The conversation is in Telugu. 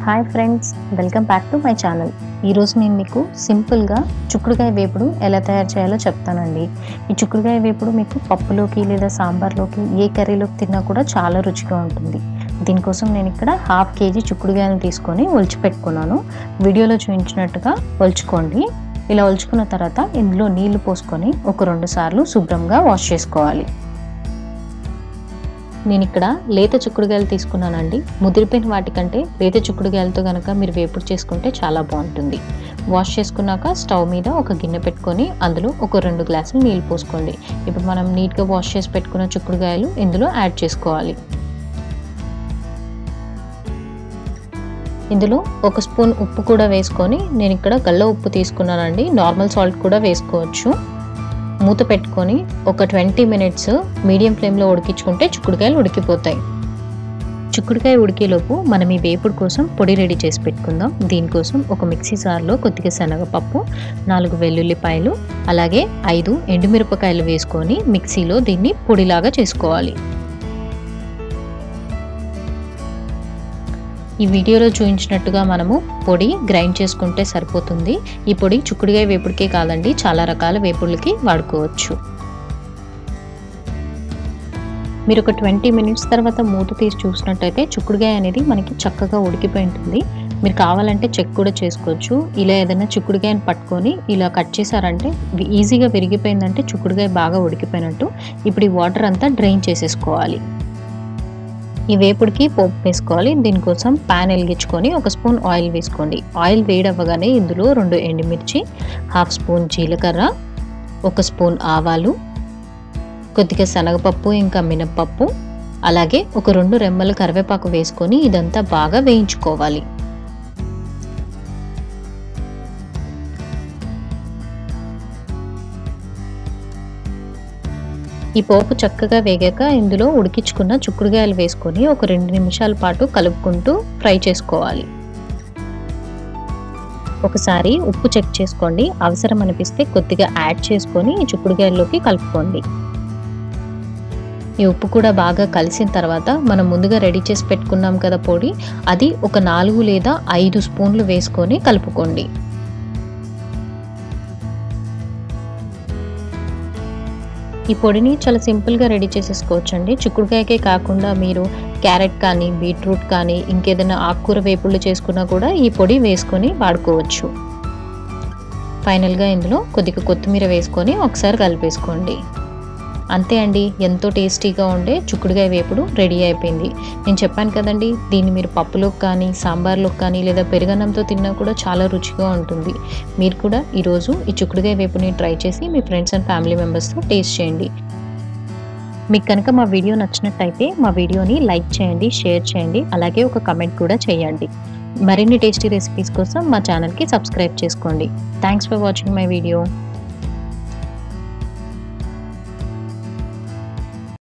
Hi friends, welcome back to my channel. ఈరోజు నేను మీకు సింపుల్గా చిక్కుడుకాయ వేపుడు ఎలా తయారు చేయాలో చెప్తానండి. ఈ చిక్కుడుకాయ వేపుడు మీకు పప్పులోకి లేదా సాంబార్లోకి ఏ కర్రీలోకి తిన్నా కూడా చాలా రుచిగా ఉంటుంది. దీనికోసం నేను ఇక్కడ 1/2 kg చిక్కుడుకాయలను తీసుకొని ఒలిచిపెట్టుకున్నాను. వీడియోలో చూపించినట్టుగా ఒలుచుకోండి. ఇలా ఒలుచుకున్న తర్వాత ఇందులో నీళ్లు పోసుకొని ఒక 2 సార్లు శుభ్రంగా వాష్ చేసుకోవాలి. నేను ఇక్కడ లేత చిక్కుడుకాయలు తీసుకున్నానండి. ముదిరిపోయిన వాటికంటే లేత చిక్కుడుకాయలతో కనుక మీరు వేపుడు చేసుకుంటే చాలా బాగుంటుంది. వాష్ చేసుకున్నాక స్టవ్ మీద ఒక గిన్నె పెట్టుకొని అందులో ఒక 2 గ్లాసులు నీళ్ళు పోసుకోండి. ఇప్పుడు మనం నీట్గా వాష్ చేసి పెట్టుకున్న చిక్కుడుకాయలు ఇందులో యాడ్ చేసుకోవాలి. ఇందులో 1 స్పూన్ ఉప్పు కూడా వేసుకొని, నేను ఇక్కడ గల్ల ఉప్పు తీసుకున్నానండి. నార్మల్ సాల్ట్ కూడా వేసుకోవచ్చు. మూత పెట్టుకొని ఒక 20 minutes మీడియం ఫ్లేమ్లో ఉడికించుకుంటే చిక్కుడుకాయలు ఉడికిపోతాయి. చిక్కుడుకాయ ఉడికేలోపు మనం ఈ వేపుడు కోసం పొడి రెడీ చేసి పెట్టుకుందాం. దీనికోసం ఒక మిక్సీ జార్లో కొద్దిగా శనగపప్పు, 4 వెల్లుల్లిపాయలు, అలాగే 5 ఎండుమిరపకాయలు వేసుకొని మిక్సీలో దీన్ని పొడిలాగా చేసుకోవాలి. ఈ వీడియోలో చూపించినట్టుగా మనము పొడి గ్రైండ్ చేసుకుంటే సరిపోతుంది. ఈ పొడి చిక్కుడుకాయ వేపుడికే కాదండి, చాలా రకాల వేపుడులకి వాడుకోవచ్చు. మీరు ఒక 20 minutes తర్వాత మూత తీసి చూసినట్టయితే చిక్కుడుకాయ అనేది మనకి చక్కగా ఉడికిపోయి ఉంటుంది. మీరు కావాలంటే చెక్ కూడా చేసుకోవచ్చు. ఇలా ఏదైనా చిక్కుడుకాయని పట్టుకొని ఇలా కట్ చేశారంటే ఈజీగా విరిగిపోయిందంటే చిక్కుడుకాయ బాగా ఉడికిపోయినట్టు. ఇప్పుడు ఈ వాటర్ అంతా డ్రైన్ చేసేసుకోవాలి. ఈ వేపుడికి పోపు వేసుకోవాలి. దీనికోసం ప్యాన్ వెలిగించుకొని 1 స్పూన్ ఆయిల్ వేసుకోండి. ఆయిల్ వేడవ్వగానే ఇందులో 2 ఎండుమిర్చి, 1/2 స్పూన్ జీలకర్ర, 1 స్పూన్ ఆవాలు, కొద్దిగా శనగపప్పు ఇంకా మినప్పప్పు, అలాగే ఒక 2 రెమ్మల కరివేపాకు వేసుకొని ఇదంతా బాగా వేయించుకోవాలి. ఈ పోపు చక్కగా వేగాక ఇందులో ఉడికించుకున్న చిక్కుడుకాయలు వేసుకొని ఒక 2 నిమిషాల పాటు కలుపుకుంటూ ఫ్రై చేసుకోవాలి. ఒకసారి ఉప్పు చెక్ చేసుకోండి. అవసరం అనిపిస్తే కొద్దిగా యాడ్ చేసుకొని ఈ చిక్కుడుకాయల్లోకి కలుపుకోండి. ఈ ఉప్పు కూడా బాగా కలిసిన తర్వాత మనం ముందుగా రెడీ చేసి పెట్టుకున్నాం కదా పొడి, అది ఒక 4 లేదా 5 స్పూన్లు వేసుకొని కలుపుకోండి. ఈ పొడిని చాలా సింపుల్గా రెడీ చేసేసుకోవచ్చండి. చిక్కుడుకాయకే కాకుండా మీరు క్యారెట్ కానీ, బీట్రూట్ కానీ, ఇంకేదైనా ఆకుకూర వేపుళ్ళు చేసుకున్నా కూడా ఈ పొడి వేసుకొని వాడుకోవచ్చు. ఫైనల్గా ఇందులో కొద్దిగా కొత్తిమీర వేసుకొని ఒకసారి కలిపేసుకోండి. అంతే అండి, ఎంతో టేస్టీగా ఉండే చిక్కుడుకాయ వేపుడు రెడీ అయిపోయింది. నేను చెప్పాను కదండి, దీన్ని మీరు పప్పులోకి కానీ, సాంబార్లోకి కానీ లేదా పెరుగన్నంతో తిన్నా కూడా చాలా రుచిగా ఉంటుంది. మీరు కూడా ఈరోజు ఈ చిక్కుడుకాయ వేపుని ట్రై చేసి మీ ఫ్రెండ్స్ అండ్ ఫ్యామిలీ మెంబర్స్తో టేస్ట్ చేయండి. మీకు కనుక మా వీడియో నచ్చినట్టయితే మా వీడియోని లైక్ చేయండి, షేర్ చేయండి, అలాగే ఒక కమెంట్ కూడా చేయండి. మరిన్ని టేస్టీ రెసిపీస్ కోసం మా ఛానల్కి సబ్స్క్రైబ్ చేసుకోండి. Thanks for watching my video.